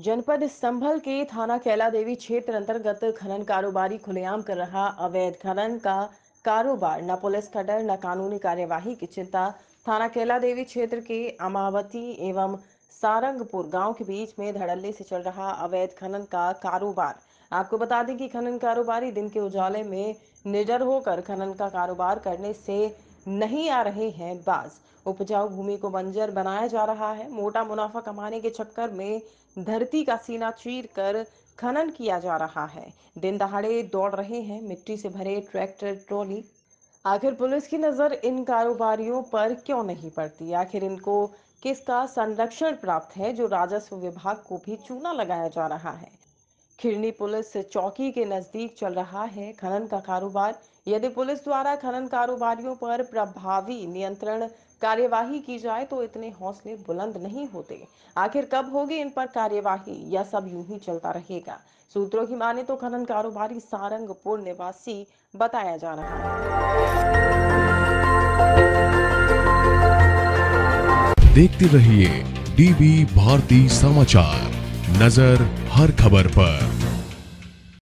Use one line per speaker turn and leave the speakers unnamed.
जनपद संभल के थाना कैला देवी क्षेत्र अंतर्गत खनन कारोबारी खुलेआम कर रहा अवैध खनन का कारोबार। न पुलिस का डर न कानूनी कार्यवाही की चिंता। थाना कैला देवी क्षेत्र के अमावती एवं सारंगपुर गांव के बीच में धड़ल्ले से चल रहा अवैध खनन का कारोबार। आपको बता दें कि खनन कारोबारी दिन के उजाले में निडर होकर खनन का कारोबार करने से नहीं आ रहे हैं बाज। उपजाऊ भूमि को बंजर बनाया जा रहा है। मोटा मुनाफा कमाने के चक्कर में धरती का सीना चीर कर खनन किया जा रहा है। दिन दहाड़े दौड़ रहे हैं मिट्टी से भरे ट्रैक्टर ट्रॉली। आखिर पुलिस की नजर इन कारोबारियों पर क्यों नहीं पड़ती? आखिर इनको किसका संरक्षण प्राप्त है जो राजस्व विभाग को भी चूना लगाया जा रहा है? खिरनी पुलिस चौकी के नजदीक चल रहा है खनन का कारोबार। यदि पुलिस द्वारा खनन कारोबारियों पर प्रभावी नियंत्रण कार्यवाही की जाए तो इतने हौसले बुलंद नहीं होते। आखिर कब होगी इन पर कार्यवाही या सब यूं ही चलता रहेगा? सूत्रों की माने तो खनन कारोबारी सारंगपुर निवासी बताया जा रहा
है। देखते रहिए डीबी भारती समाचार, नजर हर खबर पर।